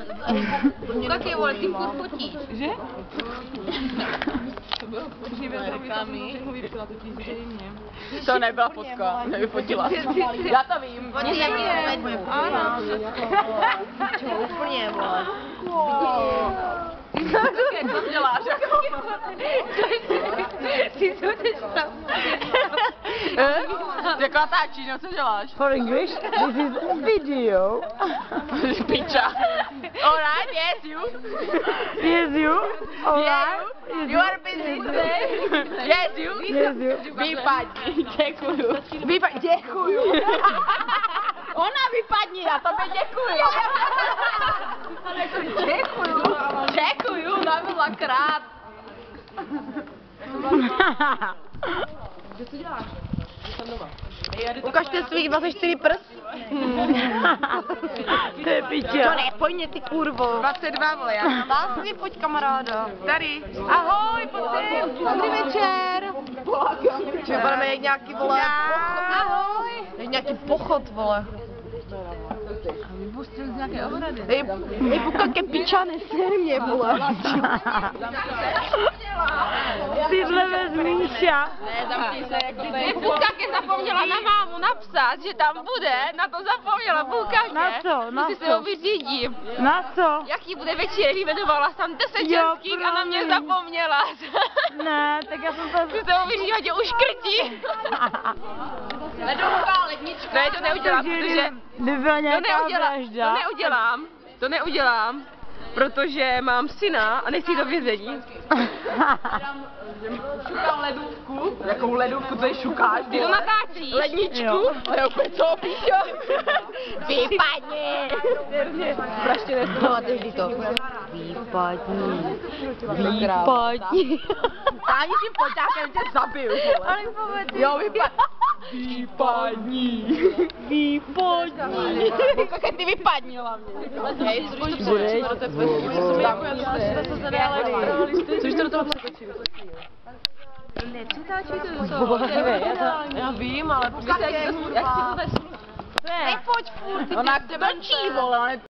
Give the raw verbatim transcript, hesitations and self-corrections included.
Taky, vole, ty furt fotíš. Že? To nebyla fotka, nevyfotila. Já to vím. Oni se mě. Ano. Čo, úplně, vole. Jak to děláš? Ty co ty tam? Jak natáčíš, no co děláš? For English, this is video. Piča. Alright, yes you. Yes, you. All Yeah, right. you. You are busy today. Yes you. Yes, you. Vypadni, děkuju. Vypadni, děkuju. Ona vypadni, já tobě děkuju. Děkuju. Děkuju, nabyla krát. Ukažte svých dvacet čtyři prst. To je piča. To ne, pojď mě, ty kurvo. dvacet dva, vole, já mám. Vlastně pojď, kamaráda. Tady. Ahoj, pojď sem. Dobrý večer. Či budeme jít nějaký, vole, Ahoj. jít nějaký pochod, vole. Vypustil z nějaké obrady. Ej, ej, pokaké pičane, ser mě, vole. Tyhle vez Míša. Ne, zamkni se, jako tady. Půlkaky zapomněla na mámu napsat, že tam bude, na to zapomněla Půlkaky. Na co? Na Musí se co? ho vyřídím. Na co? Jaký bude večer, jmenovala tam deset Jo, českých a na mě promiň. zapomněla. Ne, tak já jsem to... Musí se ho vyřídit, ať je uškrtí. Ledovka, lednička. Ne, to neudělám, protože... By byla To nějaká neudělám, vražda. to neudělám, to neudělám, protože mám syna a nechci do vězení. Šukám ledůvku. Jakou ledůvku, co je šukáš? Ty to natáčíš. Ledničku. Jo. A já úplně co, píčo? Vypadni. Praště Máte vždy to. Výpadní. Výpadní. Táni tím poťákem tě zabiju, vole. Ale povedz. Jo, vypadni. Vypadni. Výpadní. Kolik ty vypadni hlavně. Hej, což to Budeš? Což to do toho překočí. Já vím, ale Jak si vůbec... nepojď furt, ty Ona k tebe mlčí, vole,